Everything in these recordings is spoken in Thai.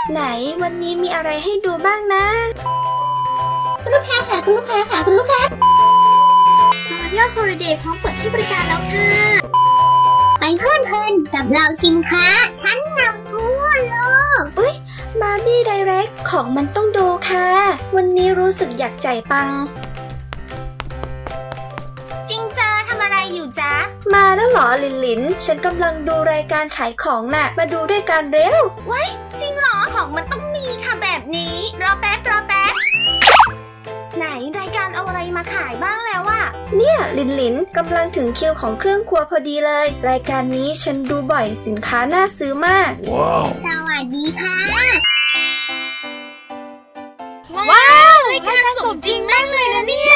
ไหนวันนี้มีอะไรให้ดูบ้างนะคุณลูกค้าค่ะคุณลูกค้าค่ะคุณลูกค้ายอด Holiday พร้อมเปิดให้บริการแล้วค่ะไปเพลินกับเราสินค้าชั้นนำทั่วโลกอุ๊ยมาบี้ไดเรกของมันต้องดูค่ะวันนี้รู้สึกอยากจ่ายตังค์จริงจ้าทำอะไรอยู่จ๊ะมาแล้วเหรอลินฉันกำลังดูรายการขายของน่ะมาดูด้วยกันเร็วไว้จริงเหรอของมันต้องมีค่ะแบบนี้รอแป๊บไหนรายการเอาอะไรมาขายบ้างแล้วอะเนี่ยลินกำลังถึงคิวของเครื่องครัวพอดีเลยรายการนี้ฉันดูบ่อยสินค้าน่าซื้อมากว้าวสวัสดีค่ะว้าวรายการสมจริงมากเลยนะเนี่ย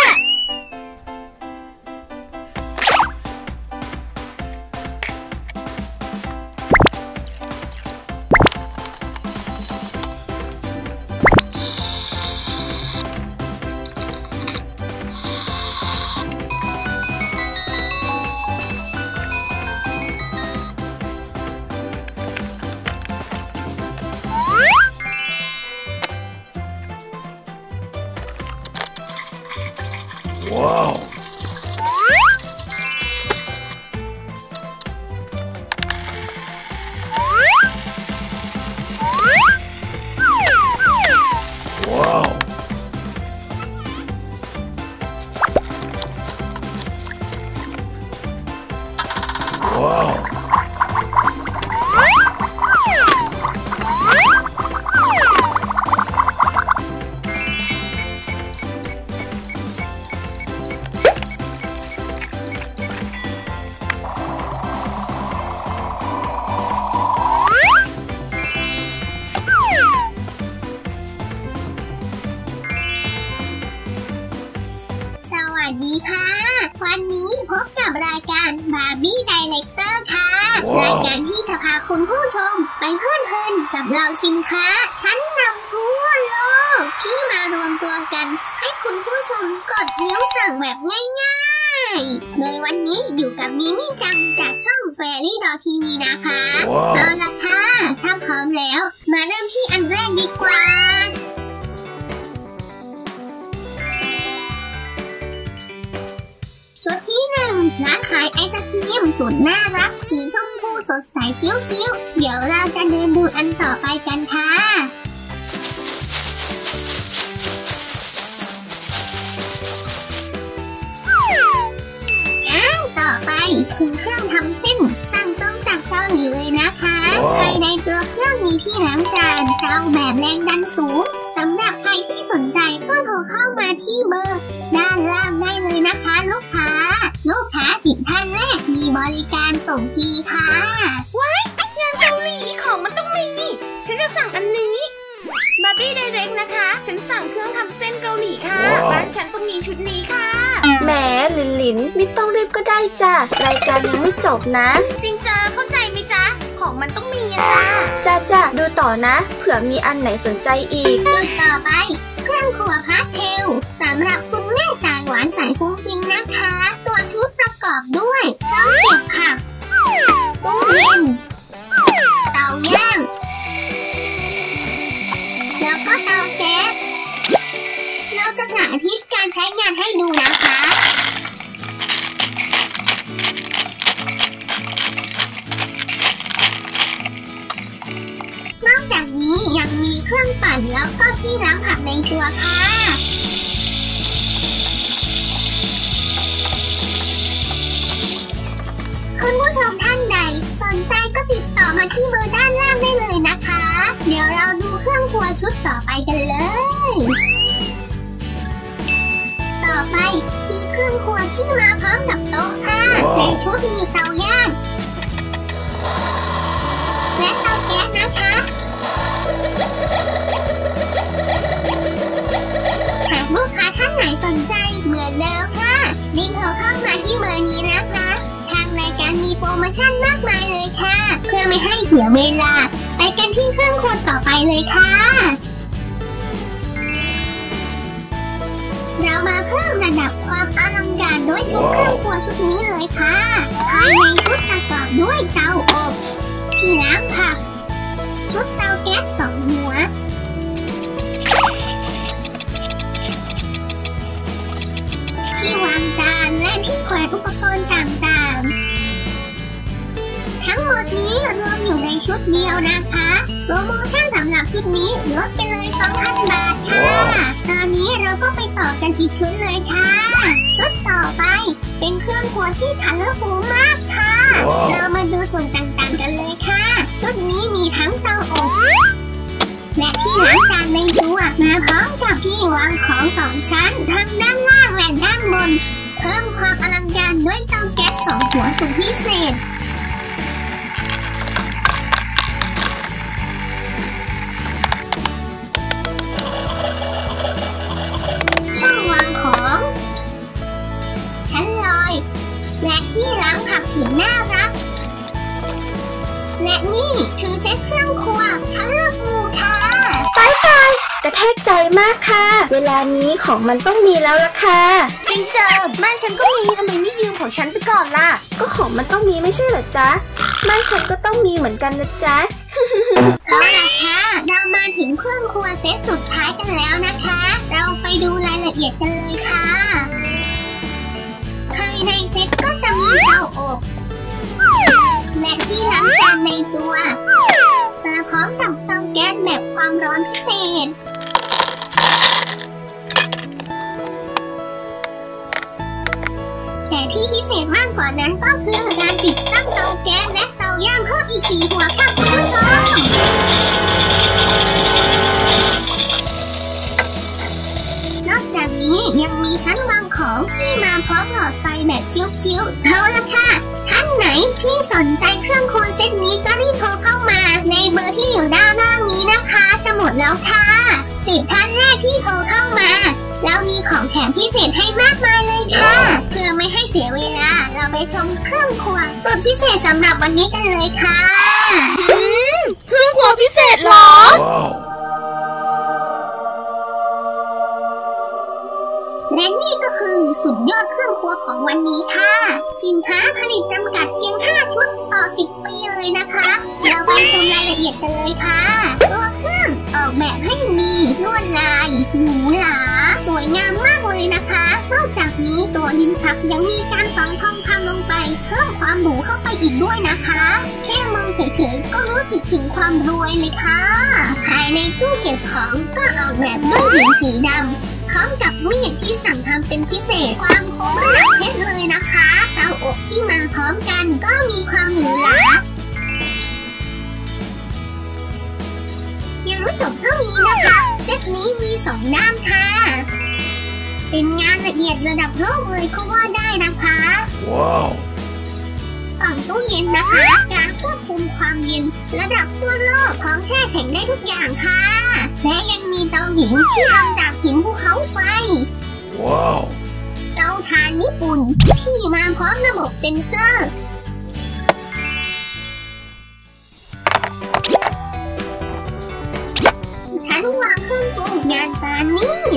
Wow. Wow. Wow. สวัสดีค่ะวันนี้พบกับรายการบาร์บี้ไดเรคเตอร์ค่ะ wow. รายการที่จะพาคุณผู้ชมไปเพลินกับเราสินค้าชั้นนำทั่วโลกที่มารวมตัวกันให้คุณผู้ชมกดนิ้วสั่งแบบง่ายๆโดยวันนี้อยู่กับมิมี่จังจากช่อง Fairy Doll TV นะคะ wow. เอาล่ะค่ะถ้าพร้อมแล้วมาเริ่มที่อันแรกดีกว่าชุดที่1ร้านขายไอศกรีมสุดน่ารักสีชมพูสดใสคิ้วๆเดี๋ยวเราจะเดินดูอันต่อไปกันค่ะต่อไปคือเครื่องทำเส้นสั่งตรงจากเกาหลีเลยนะคะภายในตัวเครื่องมีที่ล้างจานเตาแบบแรงดันสูงสำหรับใครที่สนใจก็โทรเข้ามาที่เบอร์ด้านล่างได้เลยนะคะลูกค้า10 ท่านแรกมีบริการส่งฟรีค่ะว้ายงานเกาหลีของมันต้องมีฉันจะสั่งอันนี้บาร์บี้ไดเรกนะคะฉันสั่งเครื่องทำเส้นเกาหลีค่ะบ้านฉันต้องมีชุดนี้ค่ะแหมลินไม่ต้องรีบก็ได้จ้ะรายการยังไม่จบนะจริงจ้าเข้าใจไหมจ๊ะของมันต้องมีจ้าจ้าดูต่อนะเผื่อมีอันไหนสนใจอีกจุดต่อไปเครื่องครัวพาสเทลสำหรับคุณแม่สายหวานสายฟุ้งฟิ้งนะคะตัวชุดประกอบด้วยช่องเก็บผักตู้เย็นเตาย่างแล้วก็เตาแก๊สเราจะสาธิตการใช้งานให้ดูนะคะนอกจากนี้ยังมีเครื่องปั่นแล้วก็ที่ล้างผักในตัวค่ะคุณผู้ชมท่านใดสนใจก็ติดต่อมาที่เบอร์ด้านล่างได้เลยนะคะเดี๋ยวเราดูเครื่องครัวชุดต่อไปกันเลยต่อไปมีเครื่องครัวที่มาพร้อมกับโต๊ะค่ะในชุดมีเตาย่างและเตาแก๊สนะคะหากลูกค้าท่านไหนสนใจเหมือนเดิมค่ะรีบโทรเข้ามาที่เบอร์นี้นะคะทางรายการมีโปรโมชั่นมากมายเลยค่ะเพื่อไม่ให้เสียเวลาไปกันที่เครื่องครัวต่อไปเลยค่ะเรามาเพิ่มระดับความอลังการด้วยชุดเครื่องครัวชุดนี้เลยค่ะภายในชุดประกอบด้วยเตาอบที่ล้างผักชุดเตาแก๊ส2 หัวที่วางจานและที่แขวนอุปกรณ์ต่างๆทั้งหมดนี้รวมอยู่ในชุดเดียวนะคะโปรโมชั่นสำหรับชุดนี้ลดไปเลย 2,000 บาทค่ะตอนนี้เราก็ไปต่อกันอีกชุดเลยค่ะชุดต่อไปเป็นเครื่องครัวที่คัลเลอร์ฟูลมากค่ะเรามาดูส่วนต่างๆกันเลยค่ะชุดนี้มีทั้งเตาอบและที่ล้างจานในตัวมาพร้อมกับที่วางของ2 ชั้นทั้งด้านล่างและด้านบนเพิ่มความอลังการด้วยเตาแก๊ส2 หัวสุดพิเศษช่องวางของชั้นลอยและที่ล้างผักสุดน่ารักและนี่คือเซ็ตเครื่องครัวคัลเลอร์ฟูลค่ะไปกระแทกใจมากค่ะเวลานี้ของมันต้องมีแล้วล่ะค่ะจริงเจอบ้านฉันก็มีทำไมไม่ยืมของฉันไปก่อนล่ะก็ของมันต้องมีไม่ใช่เหรอจ๊ะบ้านฉันก็ต้องมีเหมือนกันนะจ๊ะเอาล่ะค่ะเรามาถึงเครื่องครัวเซตสุดท้ายกันแล้วนะคะเราไปดูรายละเอียดกันเลยค่ะภายในเซตก็จะมีเตาอบและที่ล้างจานในตัวมาพร้อมกับเตาแก๊สแบบความร้อนพิเศษแต่ที่พิเศษมากกว่านั้นก็คือการติดตั้งเตาแก๊สและเตาย่างเพิ่มอีก4 หัวค่ะคุณผู้ชมนอกจากนี้ยังมีชั้นวางของที่มาพร้อมหลอดไฟแบบคิ้วๆเอาละค่ะท่านไหนที่สนใจเครื่องครัวเซตนี้ก็รีบโทรเข้ามาในเบอร์ที่อยู่ด้านล่างนี้นะคะจะหมดแล้วค่ะ10 ท่านแรกที่โทรเข้ามาแล้วมีของแถมพิเศษให้มากมายเลยค่ะเพื่อไม่ให้เสียเวลาเราไปชมเครื่องครัวสุดพิเศษสำหรับวันนี้กันเลยค่ะเครื่องครัวพิเศษเหรอและนี่ก็คือสุดยอดเครื่องครัวของวันนี้ค่ะสินค้าผลิตจำกัดเพียง5 ชุดต่อ10 ปีเลยนะคะเราไปชมรายละเอียดกันเลยค่ะตัวเครื่องออกแบบให้มีลวดลายหรูหราสวยงามมากเลยนะคะนอกจากนี้ตัวลิ้นชักยังมีการฝังทองคำลงไปเพิ่มความหรูเข้าไปอีกด้วยนะคะแค่มองเฉยๆก็รู้สึกถึงความรวยเลยค่ะภายในตู้เก็บของก็ออกแบบด้วยหินสีดำพร้อมกับมีดที่สั่งทำเป็นพิเศษความคมระดับเพชรเลยนะคะเตาอบที่มาพร้อมกันก็มีความหรูหรายังไม่จบเท่านี้นะคะเซตนี้มี2 ด้านค่ะเป็นงานละเอียดระดับโลกเลยก็ว่าได้นะคะว้าวฝั่งตู้เย็นนะคะการควบคุมความเย็นระดับทั่วโลกพร้อมแช่แข็งได้ทุกอย่างค่ะและยังมีเตาหินที่ทำจากหินภูเขาไฟว้าวเตาถ่านญี่ปุ่นที่มาพร้อมระบบเซ็นเซอร์ชั้นวางเครื่องปรุงงานปานีต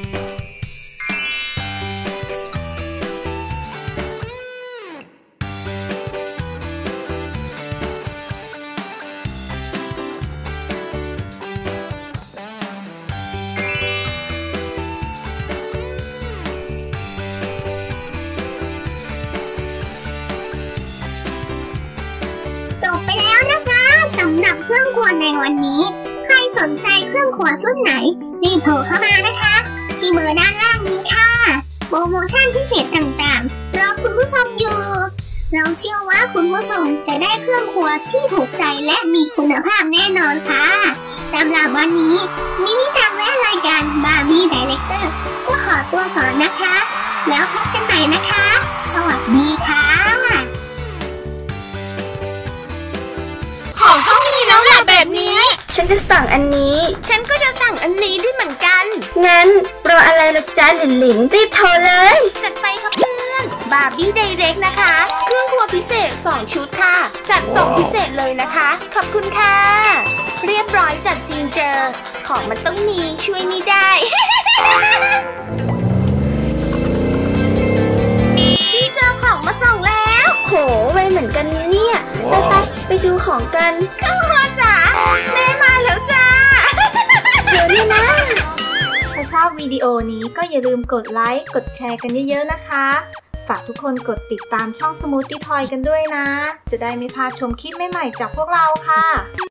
เครื่องครัวในวันนี้ใครสนใจเครื่องครัวชุดไหนรีบโทรเข้ามานะคะที่เบอร์ด้านล่างนี้ค่ะโปรโมชั่นพิเศษต่างๆรอคุณผู้ชมอยู่เราเชื่อว่าคุณผู้ชมจะได้เครื่องครัวที่ถูกใจและมีคุณภาพแน่นอนค่ะสำหรับวันนี้มินิจังและรายการบาร์บี้ไดเรคเตอร์ก็ขอตัวก่อนนะคะแล้วพบกันใหม่นะคะสวัสดีค่ะของต้องมีแล้วแหละแบบนี้ฉันจะสั่งอันนี้ฉันก็จะสั่งอันนี้ด้วยเหมือนกันงั้นรออะไรล่ะจ๊ะหลินรีบโทรเลยจัดไปครับเพื่อนบาร์บี้ไดเรกนะคะเครื่องครัวพิเศษ2 ชุดค่ะจัด2 พิเศษเลยนะคะขอบคุณค่ะเรียบร้อยจัดจริงเจอของมันต้องมีช่วยไม่ได้ พี่เจอของมาส่งแล้วโหไวเหมือนกันเนี่ยไปดูของกันเครื่องครัวจ๋าแม่วิดีโอนี้ก็อย่าลืมกดไลค์กดแชร์กันเยอะๆนะคะฝากทุกคนกดติดตามช่อง Smoothie Toy กันด้วยนะจะได้ไม่พลาดชมคลิปใหม่ๆจากพวกเราค่ะ